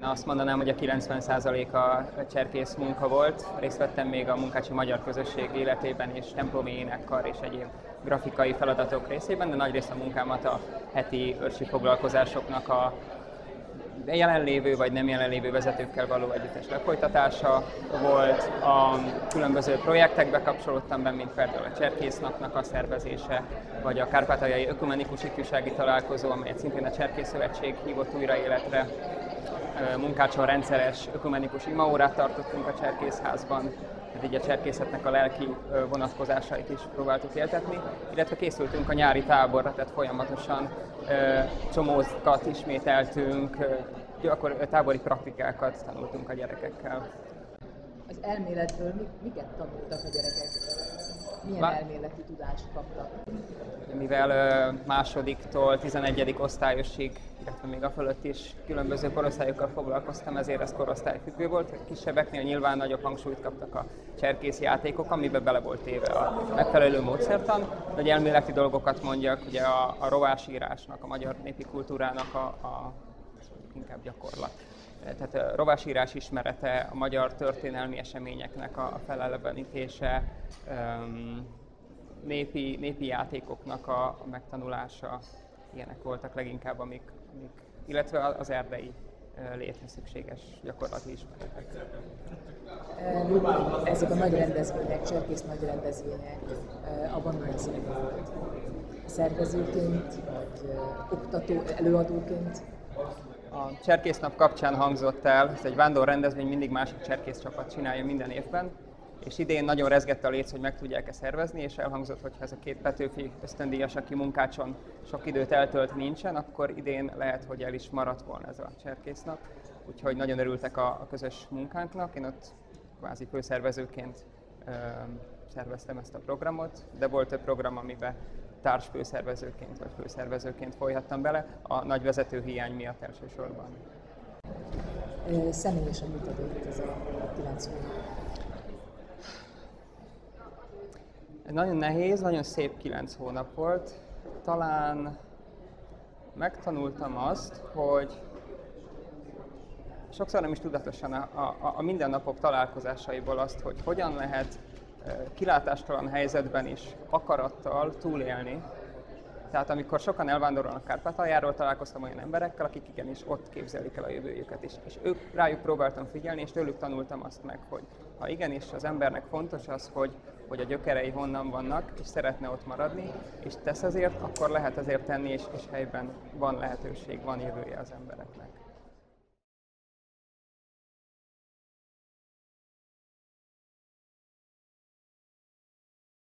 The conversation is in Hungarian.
Azt mondanám, hogy a 90%-a cserkész munka volt. Részt vettem még a munkácsi magyar közösség életében és templomi énekkar és egyéb grafikai feladatok részében, de nagyrészt a munkámat a heti őrsi foglalkozásoknak a jelenlévő vagy nem jelenlévő vezetőkkel való együttes lefolytatása volt. A különböző projektekbe kapcsolódtam be, mint például a Cserkésznapnak a szervezése, vagy a Kárpátaljai Ökumenikus Ifjúsági Találkozó, amelyet szintén a Cserkész Szövetség hívott újra életre. Munkácson rendszeres ökumenikus imaórát tartottunk a Cserkészházban, így a cserkészetnek a lelki vonatkozásait is próbáltuk éltetni, illetve készültünk a nyári táborra, tehát folyamatosan csomózkat ismételtünk, akkor tábori praktikákat tanultunk a gyerekekkel. Az elméletből miket tanultak a gyerekek? Milyen elméleti tudást kaptak? Mivel másodiktól 11. osztályosig, illetve még a fölött is különböző korosztályokkal foglalkoztam, ezért ez korosztályfüggő volt. A kisebbeknél nyilván nagyobb hangsúlyt kaptak a cserkész játékok, amiben bele volt téve a megfelelő módszertan. Nagy elméleti dolgokat mondjak, ugye a rovásírásnak, a magyar népi kultúrának inkább gyakorlat. Tehát a rovásírás ismerete, a magyar történelmi eseményeknek a felelevenítése, népi játékoknak a megtanulása, ilyenek voltak leginkább, illetve az erdei léthez szükséges gyakorlati ismeretek. Ezek a nagy rendezvények, cserkész nagy rendezvények, abban milyen szerepe volt? Szervezőként, vagy oktató, előadóként? A Cserkésznap kapcsán hangzott el, ez egy vándor rendezvény, mindig másik cserkész csapat csinálja minden évben, és idén nagyon rezgett a léc, hogy meg tudják-e szervezni, és elhangzott, hogy ha ez a két Petőfi ösztöndíjas, aki munkácson sok időt eltölt, nincsen, akkor idén lehet, hogy el is maradt volna ez a Cserkésznap. Úgyhogy nagyon örültek a közös munkánknak. Én ott kvázi főszervezőként szerveztem ezt a programot, de volt több program, amiben társfőszervezőként vagy főszervezőként folyhattam bele, a nagy vezetőhiány miatt elsősorban. Személyesen mit adott ez a 9 hónap? Nagyon nehéz, nagyon szép 9 hónap volt. Talán megtanultam azt, hogy sokszor nem is tudatosan a mindennapok találkozásaiból azt, hogy hogyan lehet kilátástalan helyzetben is akarattal túlélni. Tehát amikor sokan elvándorolnak Kárpátaljáról, találkoztam olyan emberekkel, akik igenis ott képzelik el a jövőjüket, és rájuk próbáltam figyelni, és tőlük tanultam azt meg, hogy ha igenis az embernek fontos az, hogy a gyökerei honnan vannak, és szeretne ott maradni, és tesz ezért, akkor lehet ezért tenni, és helyben van lehetőség, van jövője az embereknek.